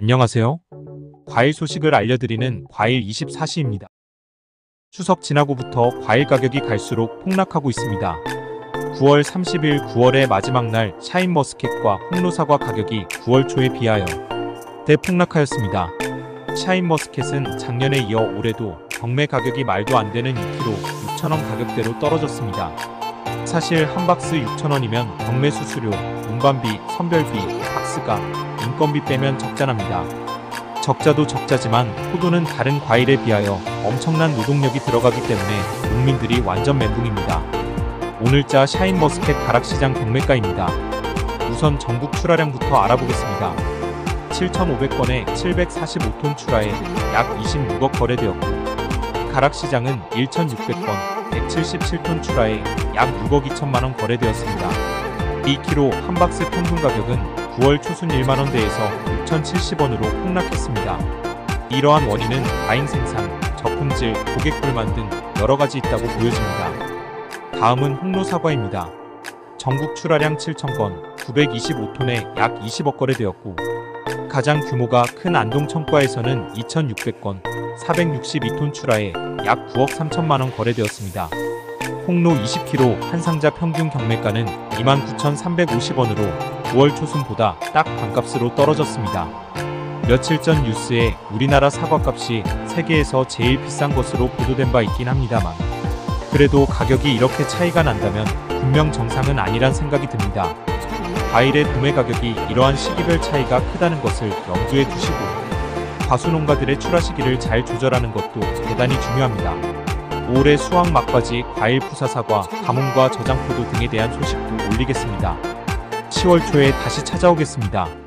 안녕하세요. 과일 소식을 알려드리는 과일 24시입니다. 추석 지나고부터 과일 가격이 갈수록 폭락하고 있습니다. 9월 30일 9월의 마지막 날 샤인머스켓과 홍로사과 가격이 9월 초에 비하여 대폭락하였습니다. 샤인머스켓은 작년에 이어 올해도 경매 가격이 말도 안 되는 2kg 6,000원 가격대로 떨어졌습니다. 사실 한 박스 6,000원이면 경매 수수료, 운반비, 선별비, 박스가, 인건비 빼면 적자납니다. 적자도 적자지만 포도는 다른 과일에 비하여 엄청난 노동력이 들어가기 때문에 농민들이 완전 멘붕입니다. 오늘자 샤인머스켓 가락시장 경매가입니다. 우선 전국 출하량부터 알아보겠습니다. 7,500건에 745톤 출하에 약 26억 거래되었고, 가락시장은 1,600건 177톤 출하에 약 6억 2천만원 거래되었습니다. 2kg 한 박스 평균 가격은 9월 초순 1만원대에서 6,070원으로 폭락했습니다. 이러한 원인은 과잉 생산, 저품질, 고객 불만 등 여러가지 있다고 보여집니다. 다음은 홍로사과입니다. 전국 출하량 7,000건, 925톤에 약 20억 거래되었고, 가장 규모가 큰 안동 청과에서는 2,600건, 462톤 출하에 약 9억 3천만원 거래되었습니다. 홍로 20kg 한 상자 평균 경매가는 29,350원으로 9월 초순보다 딱 반값으로 떨어졌습니다. 며칠 전 뉴스에 우리나라 사과값이 세계에서 제일 비싼 것으로 보도된 바 있긴 합니다만, 그래도 가격이 이렇게 차이가 난다면 분명 정상은 아니란 생각이 듭니다. 과일의 도매 가격이 이러한 시기별 차이가 크다는 것을 염두에 두시고 과수농가들의 출하 시기를 잘 조절하는 것도 대단히 중요합니다. 올해 수확 막바지 과일 푸사사과, 가뭄과 저장포도 등에 대한 소식도 올리겠습니다. 10월 초에 다시 찾아오겠습니다.